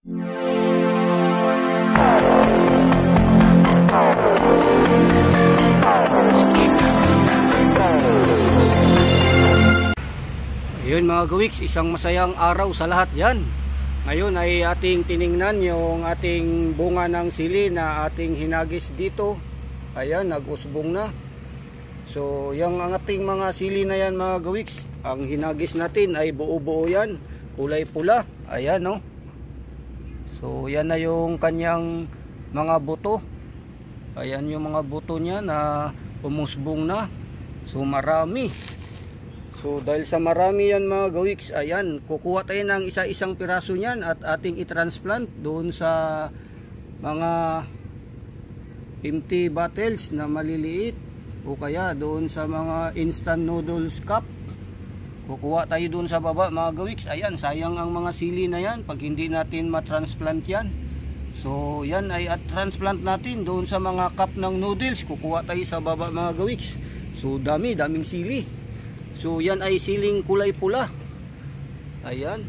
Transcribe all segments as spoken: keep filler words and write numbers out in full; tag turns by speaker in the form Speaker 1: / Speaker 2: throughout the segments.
Speaker 1: Ayun mga gawiks, isang masayang araw sa lahat yan. Ngayon ay ating tiningnan yung ating bunga ng sili na ating hinagis dito. Ayan, nag-usbong na. So yung ang ating mga sili na yan mga gawiks, ang hinagis natin ay buo-buo yan, kulay pula. Ayan no. So yan na yung kanyang mga buto. Ayan yung mga buto niya na umusbong na. So marami. So dahil sa marami yan mga gawiks, ayan, kukuha tayo ng isa-isang piraso niyan at ating i-transplant doon sa mga empty bottles na maliliit o kaya doon sa mga instant noodles cup. Kukuha tayo doon sa baba mga gawiks. Ayan, sayang ang mga sili na yan pag hindi natin matransplant yan. So yan ay at transplant natin doon sa mga cup ng noodles. Kukuha tayo sa baba mga gawiks. So dami, daming sili. So yan ay siling kulay pula. Ayan.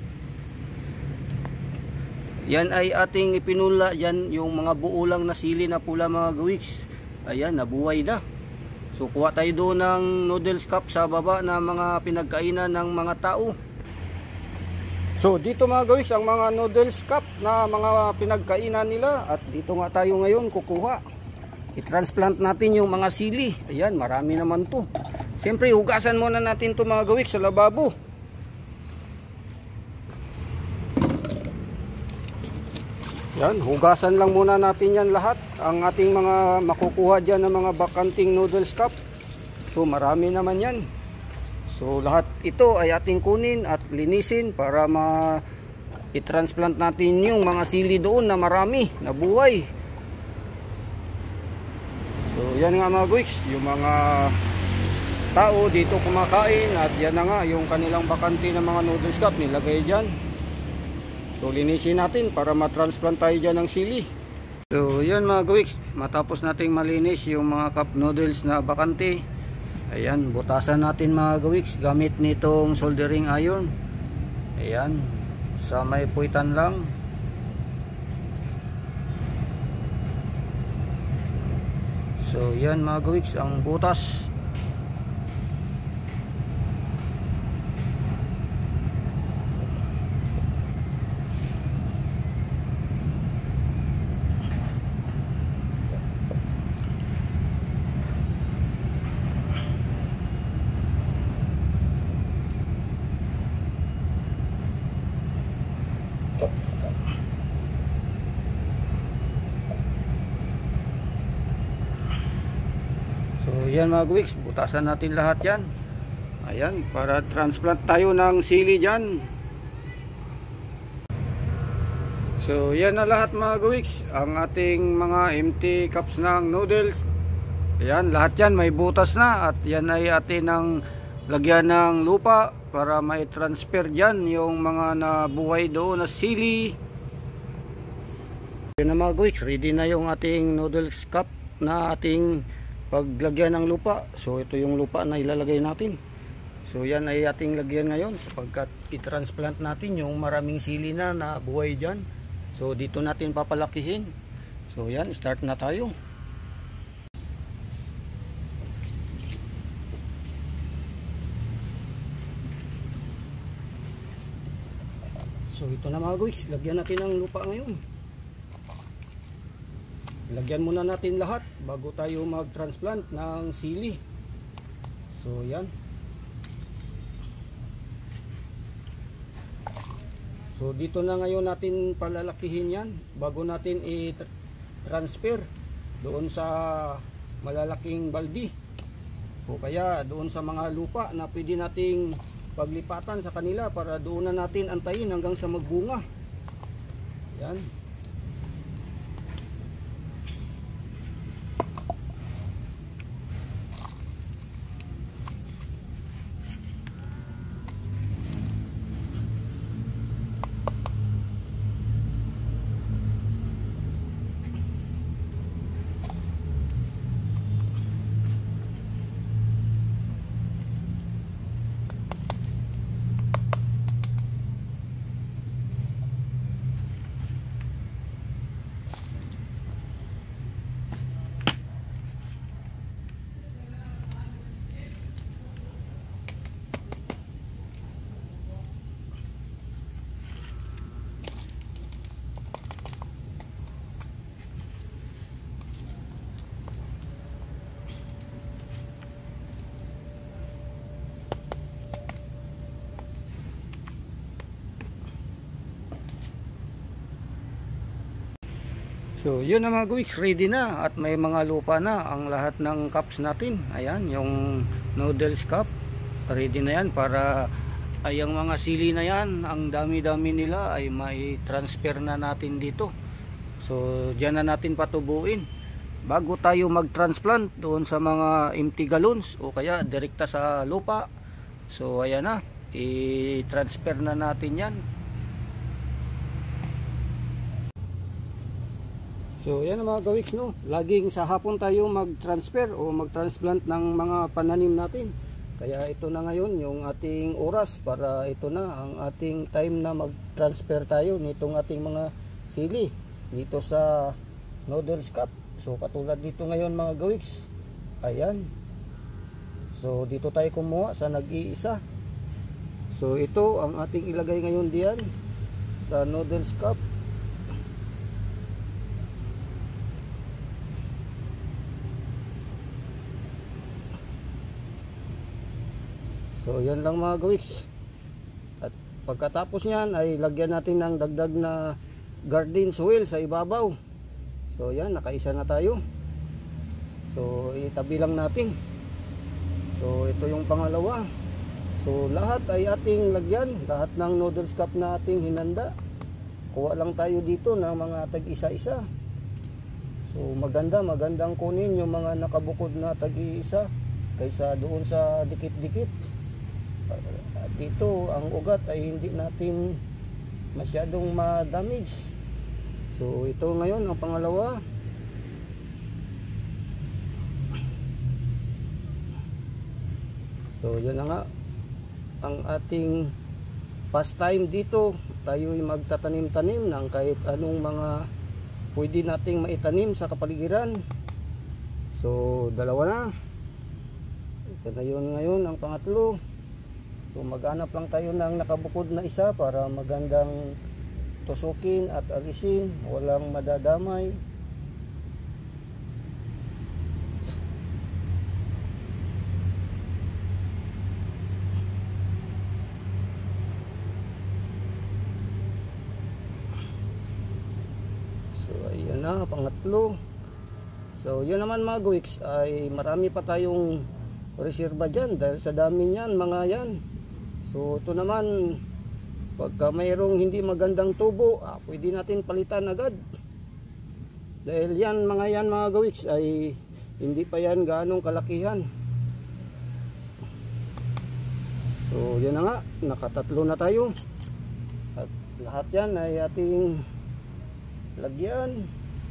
Speaker 1: Yan ay ating ipinula. Yan yung mga buo lang na sili na pula mga gawiks. Ayan, nabuhay na. So kuha tayo doon ng noodles cup sa baba na mga pinagkainan ng mga tao. So dito mga gawiks ang mga noodles cup na mga pinagkainan nila. At dito nga tayo ngayon kukuha. I-transplant natin yung mga sili. Ayan, marami naman to. Siyempre, hugasan muna natin ito mga gawiks sa lababo. Yan, hugasan lang muna natin yan lahat. Ang ating mga makukuha dyan ng mga bakanting noodles cup. So, marami naman yan. So, lahat ito ay ating kunin at linisin para ma i-transplant natin yung mga sili doon na marami, na buhay. So, yan nga mga gawiks, yung mga tao dito kumakain at yan na nga yung kanilang bakante ng mga noodles cup nilagay dyan. So linisin natin para matransplant tayo dyan ng sili. So yan mga gawiks, matapos nating malinis yung mga cup noodles na bakante, ayan, butasan natin mga gawiks gamit nitong soldering iron. Ayan, sa may puwitan lang. So yan mga gawiks ang butas. So yan mga gawiks, butasan natin lahat yan. Ayan, para transplant tayo ng sili dyan. So yan na lahat mga gawiks, ang ating mga empty cups ng noodles. Ayan, lahat yan may butas na. At yan ay atin ang lagyan ng lupa para may transfer dyan yung mga nabuhay doon na sili. Yan na mga gawiks, ready na yung ating noodles cup na ating paglagyan ng lupa. So ito yung lupa na ilalagay natin. So yan ay ating lagyan ngayon sapagkat i-transplant natin yung maraming sili na na buhay dyan. So dito natin papalakihin. So yan, start na tayo. So ito na mga gawiks, lagyan natin ng lupa ngayon. Lagyan muna natin lahat bago tayo mag-transplant ng sili. So yan. So dito na ngayon natin palalakihin yan bago natin i-transfer doon sa malalaking baldi o kaya doon sa mga lupa na pwede nating paglipatan sa kanila para doon na natin antayin hanggang sa magbunga. Yan. So yun na mga guwiks, ready na at may mga lupa na ang lahat ng cups natin. Ayan, yung noodles cup ready na yan para ay ang mga sili na yan, ang dami-dami nila ay may transfer na natin dito. So diyan na natin patubuin bago tayo mag-transplant doon sa mga empty gallons o kaya direkta sa lupa. So ayan na, i-transfer na natin yan. So yan mga gawiks, no, laging sa hapon tayo mag-transfer o mag-transplant ng mga pananim natin. Kaya ito na ngayon yung ating oras para ito na ang ating time na mag-transfer tayo nitong ating mga sili dito sa noodles cup. So katulad dito ngayon mga gawiks, ayan. So dito tayo kumuha sa nag-iisa. So ito ang ating ilagay ngayon diyan sa noodles cup. So yan lang mga gawiks. At pagkatapos niyan ay lagyan natin ng dagdag na garden soil sa ibabaw. So yan, nakaisa na tayo. So itabi lang natin. So ito yung pangalawa. So lahat ay ating lagyan, lahat ng noodles cup na ating hinanda. Kuha lang tayo dito ng mga tag-isa-isa. So maganda, magandang kunin yung mga nakabukod na tag-isa kaysa doon sa dikit-dikit. Dito ang ugat ay hindi natin masyadong ma-damage. So ito ngayon ang pangalawa. So yan na nga ang ating pastime dito. Tayo ay magtatanim-tanim ng kahit anong mga pwede nating maitanim sa kapaligiran. So dalawa na. Ito na yun ngayon ang pangatlo. So maghanap lang tayo ng nakabukod na isa para magandang tusukin at alisin, walang madadamay. So ayan na, pangatlo. So yun naman mga gawiks, ay marami pa tayong reserva dyan dahil sa dami niyan mga yan. So ito naman, pagka mayroong hindi magandang tubo, ah, pwede natin palitan agad. Dahil yan mga yan mga gawiks ay hindi pa yan gaanong kalakihan. So yan na nga, nakatatlo na tayo. At lahat yan ay ating lagyan.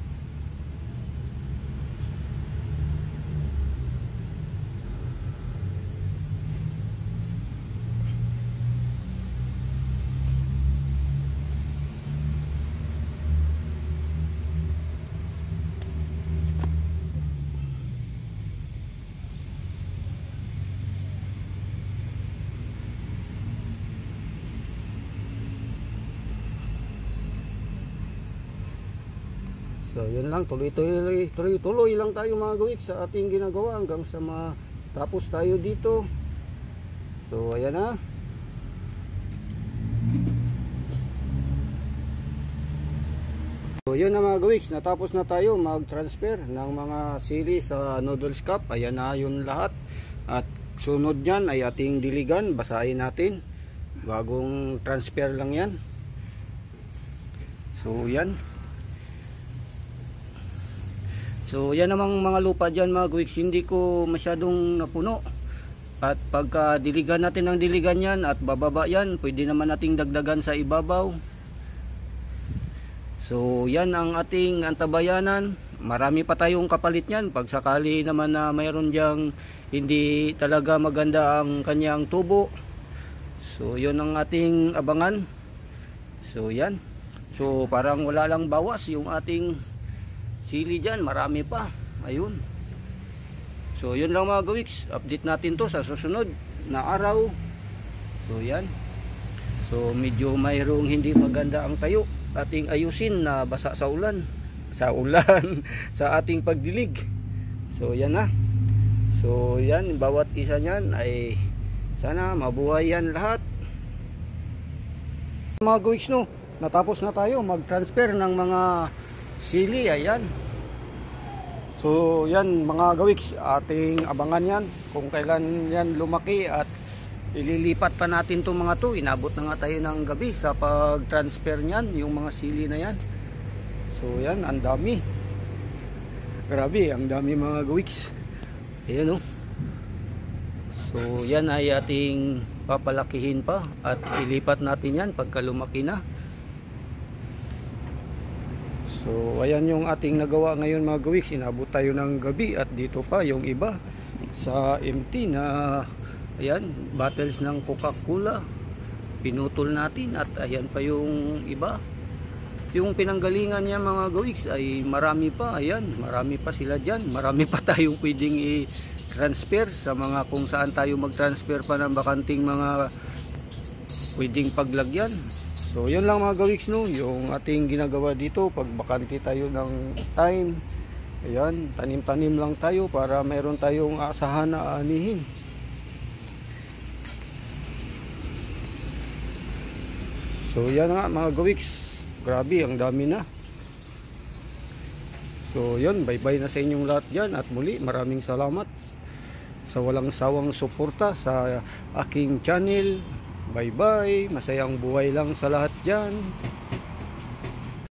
Speaker 1: So yun lang, tuloy-tuloy tuloy-tuloy lang tayo mga gawiks sa ating ginagawa hanggang sa matapos tayo dito. So ayan na. So yun na mga gawiks, natapos na tayo mag-transfer ng mga sili sa noodles cup. Ayan na yun lahat. At sunod nyan ay ating diligan, basahin natin. Bagong transfer lang yan. So yan. So yan namang mga lupa dyan mga gawiks, hindi ko masyadong napuno. At pagka diligan natin ng diligan yan at bababa yan, pwede naman nating dagdagan sa ibabaw. So yan ang ating antabayanan. Marami pa tayong kapalit yan pag sakali naman na mayroon dyang hindi talaga maganda ang kanyang tubo. So yun ang ating abangan. So yan. So parang wala lang bawas yung ating sili dyan, marami pa. Ayun. So yun lang mga gawiks, update natin to sa susunod na araw. So yan. So medyo mayroong hindi maganda ang tayo, ating ayusin na basa sa ulan. Sa ulan sa ating pagdilig. So yan na. So yan, bawat isa niyan ay sana mabuhay yan lahat. Mga gawiks, no, natapos na tayo mag-transfer ng mga sili. Ayan. So yan mga gawiks, ating abangan yan kung kailan yan lumaki at ililipat pa natin itong mga to. Inabot na nga tayo ng gabi sa pag-transfer niyan, yung mga sili na yan. So yan, ang dami. Grabe, ang dami mga gawiks. Ayan o. So yan ay ating papalakihin pa at ilipat natin yan pagka lumaki na. So ayan yung ating nagawa ngayon mga gawiks. Inabot tayo ng gabi at dito pa yung iba sa empty na ayan, bottles ng Coca-Cola. Pinutol natin at ayan pa yung iba. Yung pinanggalingan niya mga gawiks ay marami pa. Ayan, marami pa sila dyan. Marami pa tayong pwedeng i-transfer sa mga kung saan tayo mag-transfer pa ng bakanting mga pwedeng paglagyan. So yun lang mga gawiks, no, yung ating ginagawa dito pag bakante tayo ng time. Ayan, tanim-tanim lang tayo para mayroon tayong asahan na aanihin. So yan nga mga gawiks, grabe ang dami na. So yun, bye bye na sa inyong lahat dyan at muli maraming salamat sa walang sawang suporta sa aking channel. Bye bye, masayang buhay lang sa lahat dyan.